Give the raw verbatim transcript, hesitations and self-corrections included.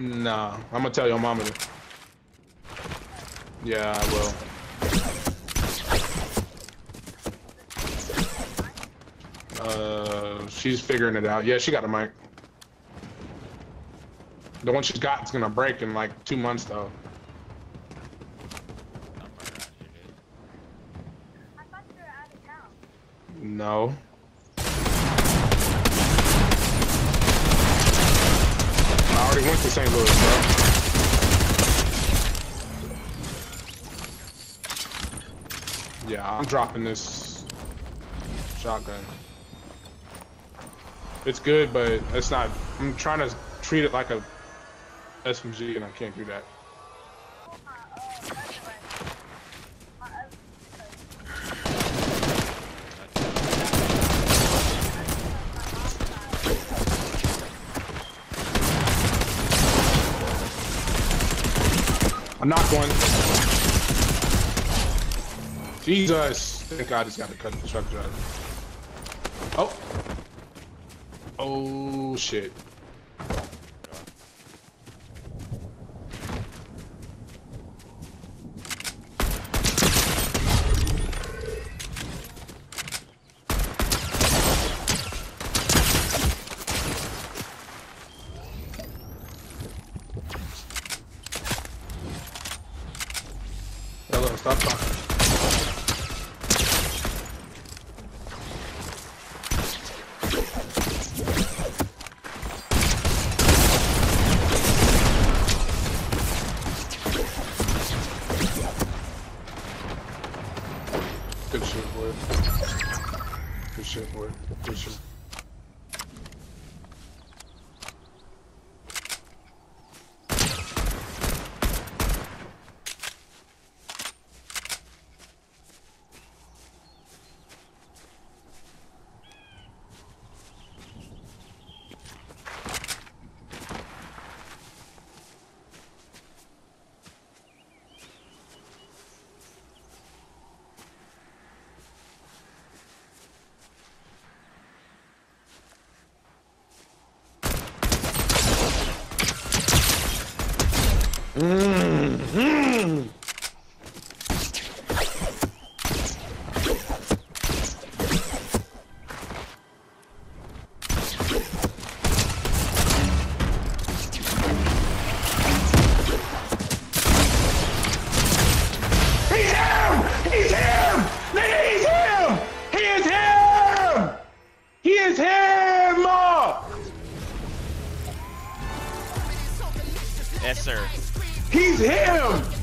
Nah, I'm gonna tell your mama. Yeah, I will. Uh, she's figuring it out. Yeah, she got a mic. The one she's got is gonna break in like two months though. No. I already went to Saint Louis, bro. Yeah, I'm dropping this shotgun. It's good, but it's not. I'm trying to treat it like a S M G, and I can't do that. I knocked one. Jesus. Thank God he's got to cut the truck driver. Oh. Oh, shit. Hello, stop talking. Good shit, boy. Good shit, boy. Good shit. Mm-hmm. He's him! He's him! Nigga, he's him! He is him! He is him! Yes, sir. He's him!